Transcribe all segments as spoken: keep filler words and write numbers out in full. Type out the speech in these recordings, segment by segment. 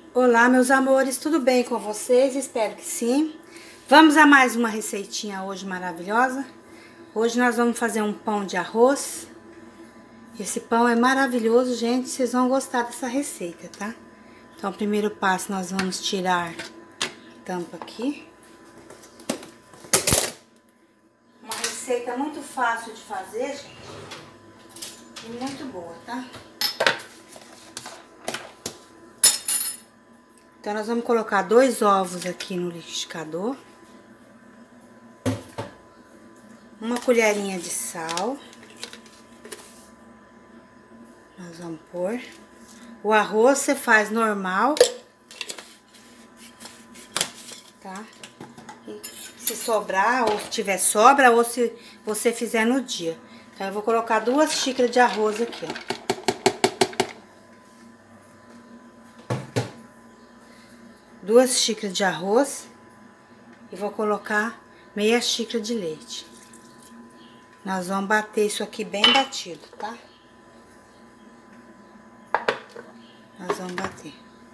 Olá, meus amores, tudo bem com vocês? Espero que sim. Vamos a mais uma receitinha hoje maravilhosa. Hoje nós vamos fazer um pão de arroz. Esse pão é maravilhoso, gente, vocês vão gostar dessa receita, tá? Então, o primeiro passo, nós vamos tirar a tampa aqui. Uma receita muito fácil de fazer, gente, e muito boa, tá? Então, nós vamos colocar dois ovos aqui no liquidificador. Uma colherinha de sal. Nós vamos pôr. O arroz você faz normal. Tá? E se sobrar, ou se tiver sobra, ou se você fizer no dia. Então, eu vou colocar duas xícaras de arroz aqui, ó. Duas xícaras de arroz e vou colocar meia xícara de leite. Nós vamos bater isso aqui bem batido, tá? Nós vamos bater.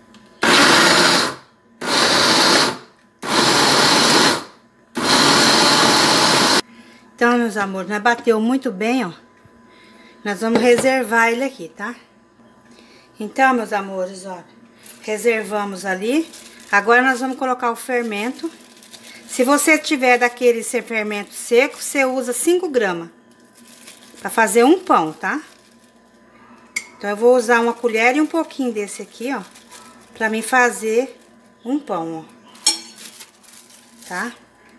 Então, meus amores, nós bateu muito bem, ó. Nós vamos reservar ele aqui, tá? Então, meus amores, ó, reservamos ali. Agora, nós vamos colocar o fermento. Se você tiver daquele fermento seco, você usa cinco gramas para fazer um pão, tá? Então, eu vou usar uma colher e um pouquinho desse aqui, ó, para mim fazer um pão, ó. Tá?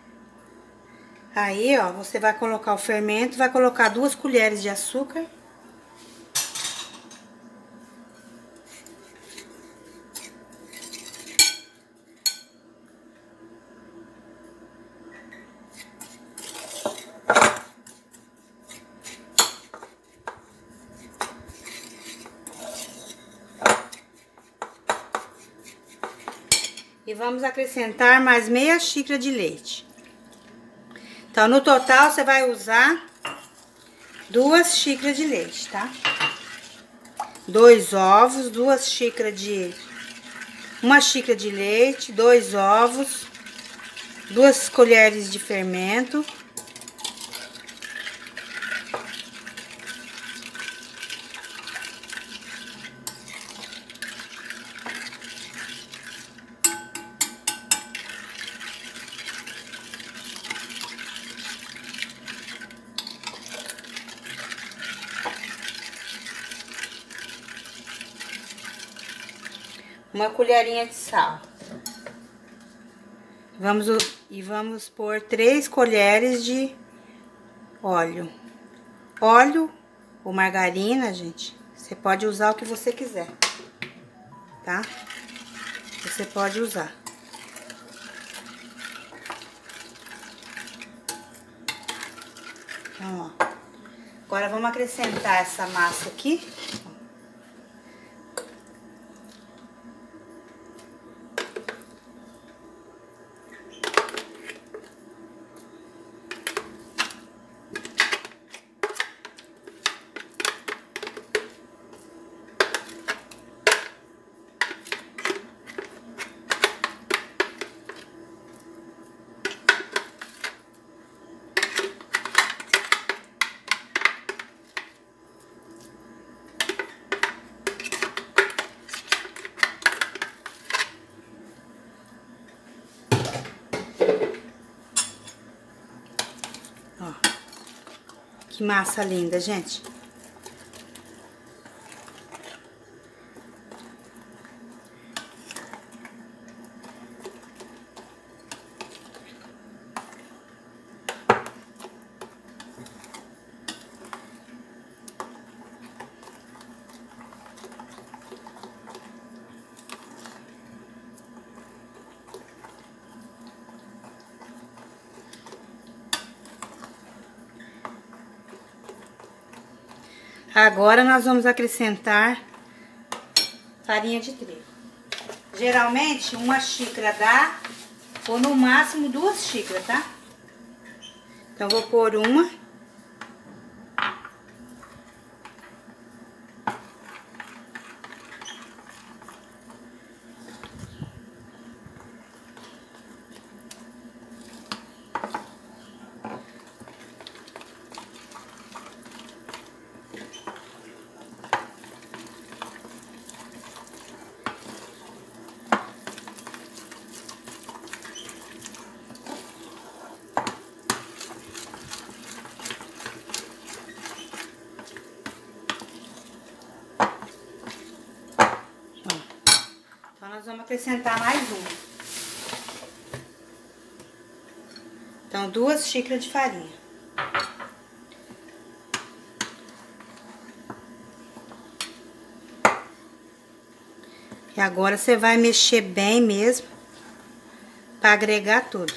Aí, ó, você vai colocar o fermento, vai colocar duas colheres de açúcar. E vamos acrescentar mais meia xícara de leite. Então, no total, você vai usar duas xícaras de leite, tá? Dois ovos, duas xícaras de... Uma xícara de leite, dois ovos, duas colheres de fermento. Uma colherinha de sal. Vamos, e vamos pôr três colheres de óleo. Óleo ou margarina, gente, você pode usar o que você quiser, tá? Você pode usar. Então, ó. Agora, vamos acrescentar essa massa aqui. Ó, que massa linda, gente. Agora, nós vamos acrescentar farinha de trigo. Geralmente, uma xícara dá, ou no máximo duas xícaras, tá? Então, vou pôr uma. Então, nós vamos acrescentar mais uma. Então, duas xícaras de farinha. E agora você vai mexer bem mesmo, para agregar tudo.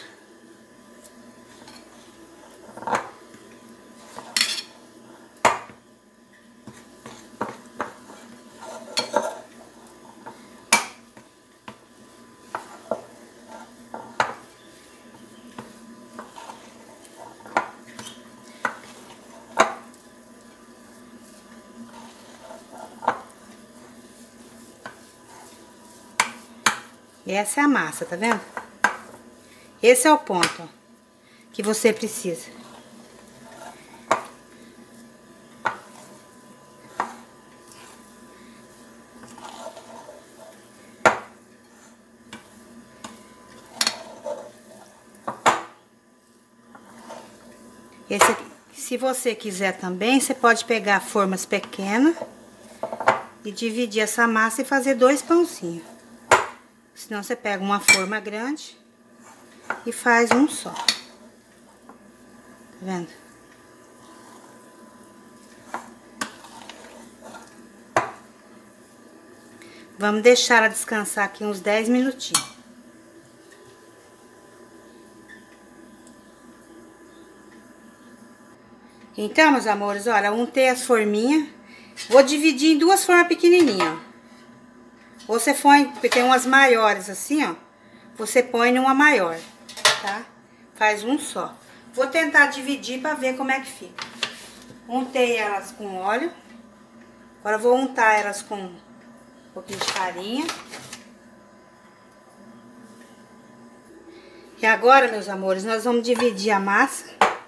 E essa é a massa, tá vendo? Esse é o ponto, ó, que você precisa. Esse aqui, se você quiser também, você pode pegar formas pequenas e dividir essa massa e fazer dois pãozinhos. Senão você pega uma forma grande e faz um só. Tá vendo? Vamos deixar ela descansar aqui uns dez minutinhos. Então, meus amores, olha, untei as forminhas. Vou dividir em duas formas pequenininhas, ó. Você põe, porque tem umas maiores assim, ó. Você põe numa maior, tá? Faz um só. Vou tentar dividir pra ver como é que fica. Untei elas com óleo. Agora vou untar elas com um pouquinho de farinha. E agora, meus amores, nós vamos dividir a massa.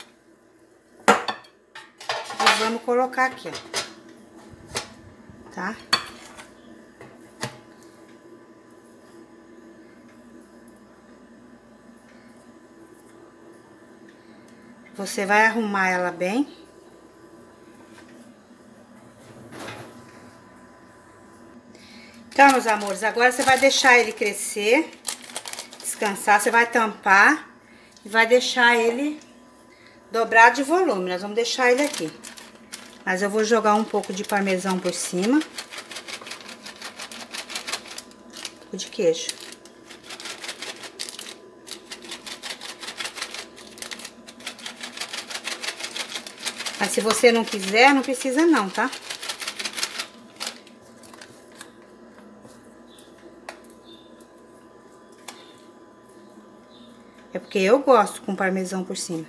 E vamos colocar aqui, ó. Tá? Você vai arrumar ela bem. Então, meus amores, agora você vai deixar ele crescer, descansar. Você vai tampar e vai deixar ele dobrar de volume. Nós vamos deixar ele aqui. Mas eu vou jogar um pouco de parmesão por cima. Um pouco de queijo. Mas se você não quiser, não precisa não, tá? É porque eu gosto com parmesão por cima.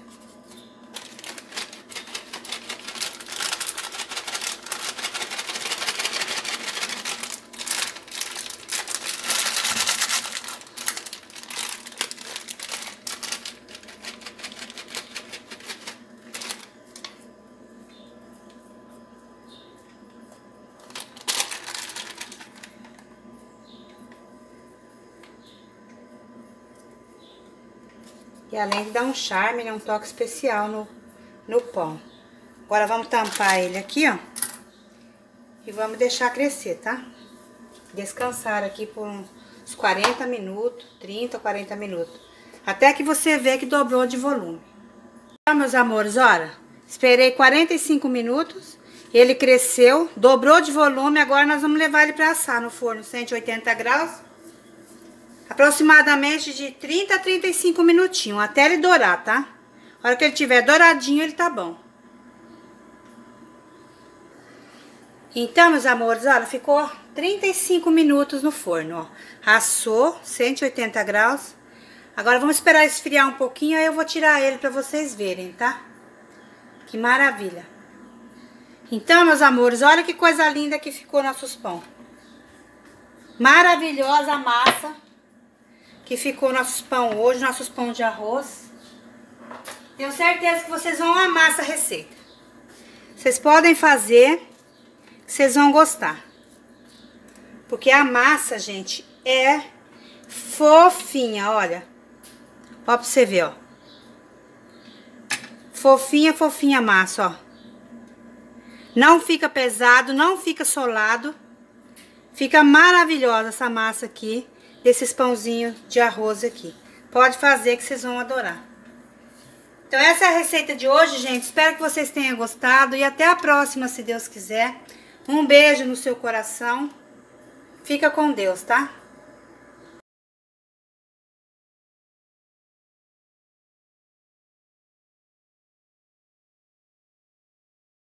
E além de dar um charme, né, um toque especial no, no pão. Agora vamos tampar ele aqui, ó. E vamos deixar crescer, tá? Descansar aqui por uns quarenta minutos, trinta, quarenta minutos. Até que você vê que dobrou de volume. Então, meus amores, olha, esperei quarenta e cinco minutos. Ele cresceu, dobrou de volume. Agora nós vamos levar ele para assar no forno cento e oitenta graus. Aproximadamente de trinta a trinta e cinco minutinhos, até ele dourar, tá? A hora que ele tiver douradinho, ele tá bom. Então, meus amores, olha, ficou trinta e cinco minutos no forno, ó. Assou, cento e oitenta graus. Agora, vamos esperar esfriar um pouquinho, aí eu vou tirar ele pra vocês verem, tá? Que maravilha. Então, meus amores, olha que coisa linda que ficou nossos pão. Maravilhosa a massa que ficou nossos pão hoje, nossos pão de arroz. Tenho certeza que vocês vão amar essa receita. Vocês podem fazer, vocês vão gostar. Porque a massa, gente, é fofinha, olha. Ó, pra você ver, ó. Fofinha, fofinha a massa, ó. Não fica pesado, não fica solado. Fica maravilhosa essa massa aqui, desses pãozinhos de arroz aqui. Pode fazer que vocês vão adorar. Então essa é a receita de hoje, gente. Espero que vocês tenham gostado e até a próxima, se Deus quiser. Um beijo no seu coração. Fica com Deus, tá?